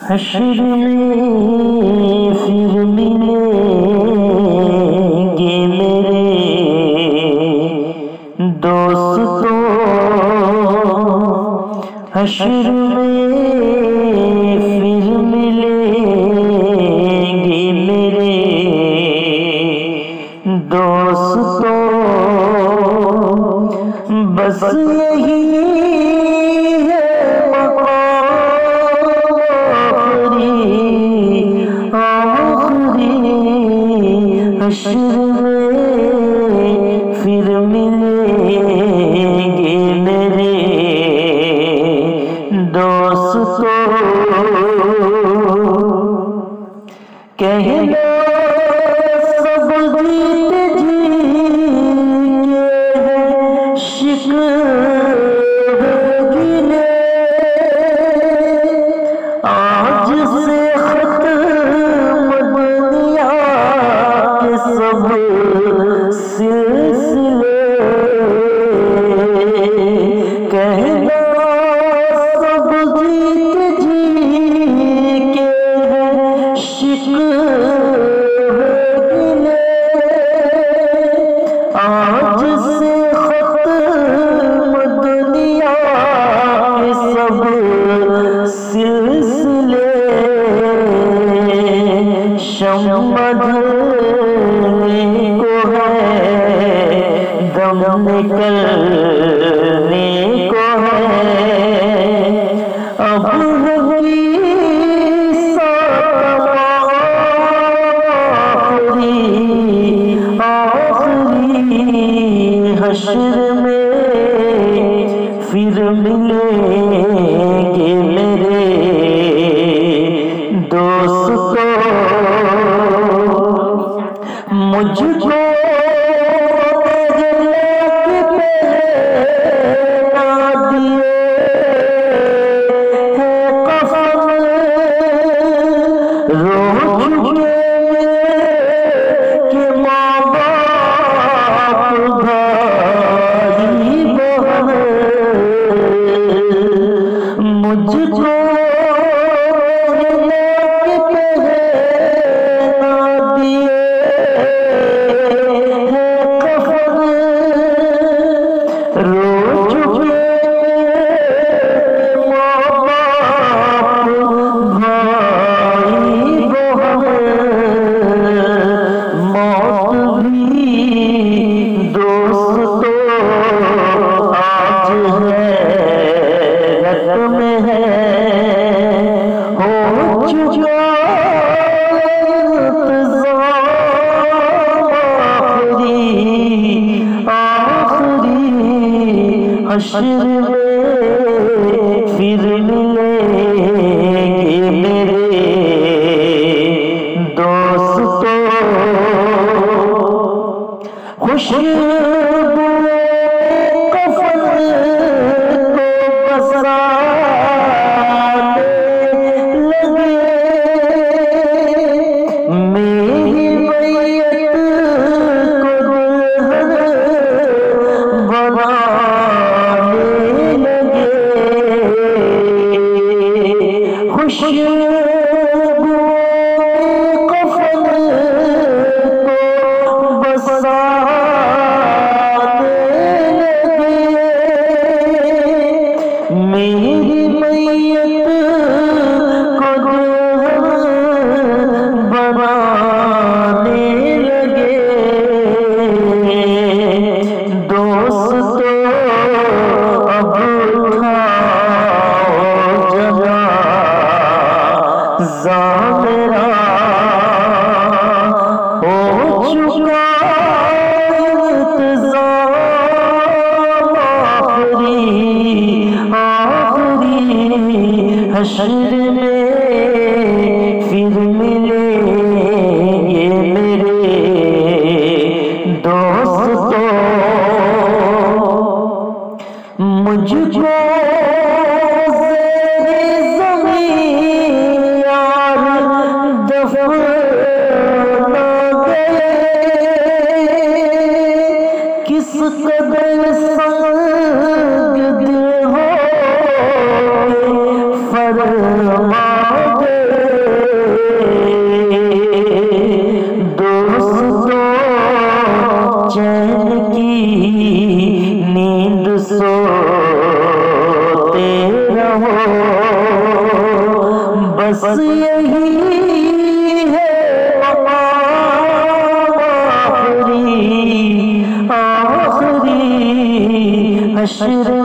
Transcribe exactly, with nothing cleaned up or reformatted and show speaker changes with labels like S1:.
S1: हश्र में फिर मिलेंगे मेरे दोस्तों, हश्र में फिर मिलेंगे मेरे दोस्तों। बस यही है हश्र में फिर मिलेंगे मेरे दोस्तों। कहना सब जीत जी के हैं शिकवे गिले, आज से खत्म दुनिया के सब सिलसिले। कहना सब जीत जी के हैं शिकवे गिले, आज से खत्म दुनिया के सब सिलसिले। शम्मा ढलने को है, दम निकलने को है, अब होगी आखिरी आखिरी। हश्र में फिर मिलेंगे मेरे दोस्तों। मुझको मुझको हश्र में फिर मिलेंगे मेरे दोस्तों। खुशबू कफन को बसाने लगे, मेरी मैयत को दुल्हन बनाने लगे। खुशबू कफन को बसाने लगे, मेरी मैयत को दुल्हन बनाने लगे। दोस्तों अब उठाओ जनाज़ा मेरा, हो चुका इंतज़ाम आखिरी आखिरी। हश्र में फिर मिलेंगे मेरे दोस्तों। मुझको किस कदर संग दिल हो फरमा दे। बस यही है आखिरी आखिरी हश्र